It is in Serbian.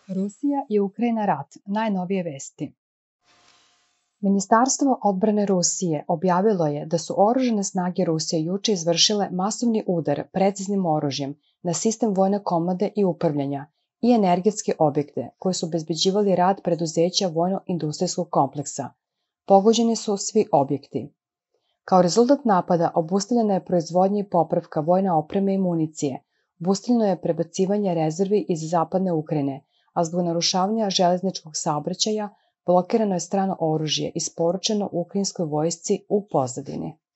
Rusija i Ukrajina rat, najnovije vesti. Ministarstvo odbrane Rusije objavilo je da su oružane snage Rusije juče izvršile masovni udar preciznim oružjem na sistem vojne komande i upravljanja i energetske objekte koji su obezbeđivali rad preduzeća vojno-industrijskog kompleksa. Pogođeni su svi objekti. Kao rezultat napada obustavljena je proizvodnja i popravka vojne opreme i municije, obustavljeno je prebacivanje rezervi iz zapadne Ukrajine, a zbog narušavanja železničkog saobraćaja blokirano je strano oružje isporučeno ukrajinskoj vojsci u pozadini.